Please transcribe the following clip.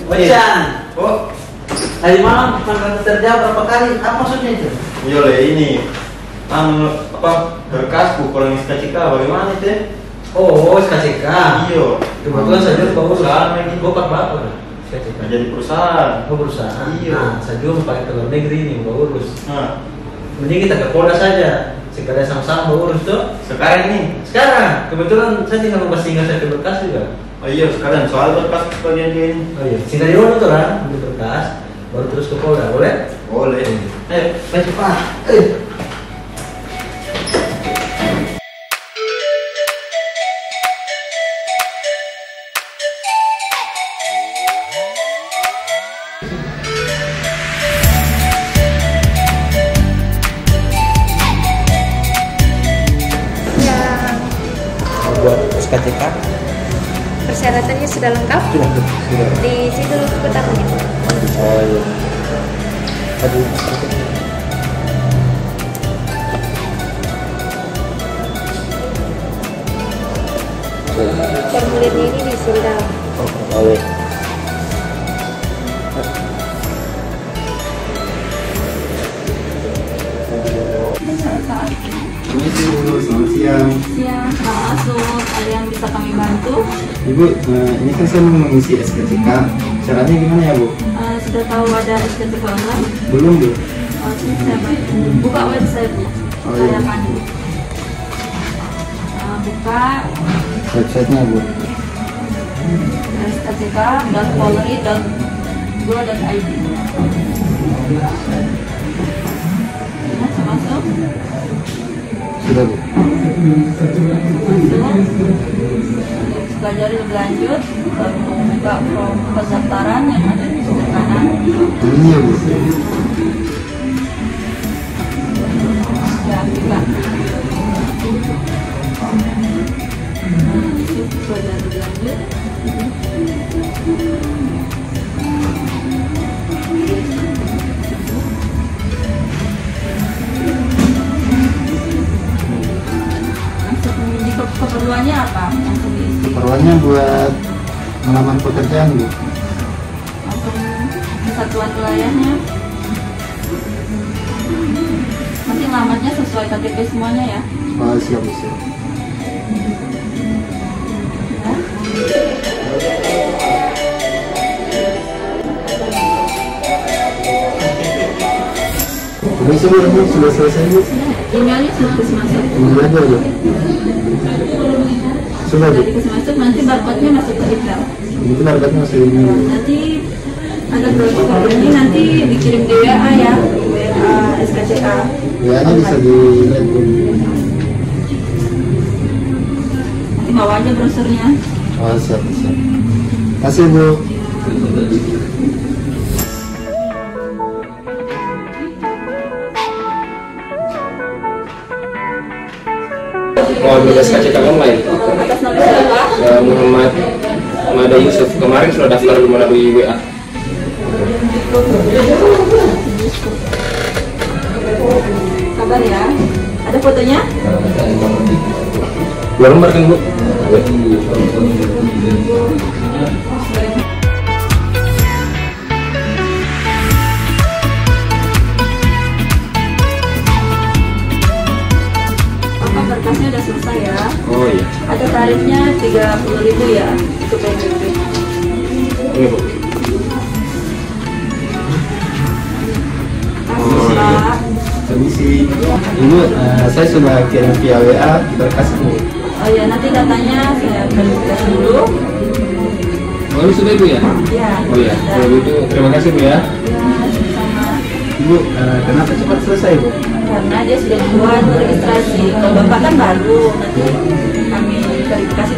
Ocan. Oh. Tadi malam makan kerja berapa kali? Apa maksudnya itu? Iya le ini. Apa berkas kurang SKCK bagaimana itu? Oh, SKCK. Iya. Kebetulan saya juga perusahaan lagi gopak bapak. SKCK. Jadi perusahaan. Oh, perusahaan. Iya. Nah, saya juga pakai ke luar negeri nih mau urus. Nah, Mending kita ke Polda saja. Sekalian sama-sama mau urus tuh. sekarang ini. Sekarang kebetulan saya tinggal mau singgah saya ke berkas juga. Oh iya, sekarang soal berkas bagian ini. Oh iya, singgah di mana tuh kan? Untuk berkas. Baru terus ke Polda, boleh? Boleh. Ayo, maju Pak. Buat SKCK Persyaratannya sudah lengkap. sudah. Di situ kotaknya. Oh iya. Aduh. Formulirnya ini diisi di dalam. Oh iya. Permisi Bu, selamat siang. Siang, Pak Asud, ada yang bisa kami bantu? Ibu, ini kan saya mau mengisi SKCK. Caranya gimana ya Bu? Sudah tahu ada SKCK online? Belum Bu. Sini saya bantu. Buka website ya. Oh, iya. Saya pandu. Buka Websitenya Bu. skck.polri.go.id. Masuk. Sudah Bu. Pelajari lebih lanjut, lalu buka form pendaftaran yang ada di sebelah kanan. Ini ya Bu. Ya, buka. Pelajari lebih lanjut. Di keperluannya apa? Langsung diisi. Keperluannya buat melamar pekerjaan Bu. Langsung kesatuan wilayahnya. Nanti alamatnya sesuai KTP semuanya ya. Oh, siap Bu. Siap. Ya. Permisi Bu, ini sudah selesai Bu. Emailnya sudah dikasih masuk. Ini aja Bu. Sudah Bu. Sudah dikasih masuk, nanti barcode-nya masuk ke email. Ini harganya masih ini. Nanti ada brosur ini nanti dikirim di WA ya, WA SKCK. WA-nya bisa dilihat Bu. Nanti bawa aja brosurnya. Oh, siap siap. Kasih Bu. Oh, ada SKCK online. Atas nama siapa? Muhammad Mada Yusuf. Kemarin sudah daftar melalui WA. Sabar ya. Ada fotonya? 2 lembar kan Bu? Berkasnya udah selesai ya. Oh iya. Ada tarifnya 30.000 ya untuk PBB. Ini Bu. Kasih Pak. Permisi. Ibu, saya sudah kirim via WA berkas Bu. Oh ya, nanti datanya saya verifikasi dulu. Oh, ini sudah Ibu ya? Ya. Oh iya. Kalau gitu terima kasih Bu ya. Ya, sama. Ibu, kenapa cepat selesai Bu? Karena dia sudah buat registrasi. Kalau Bapak kan baru, nanti kami verifikasi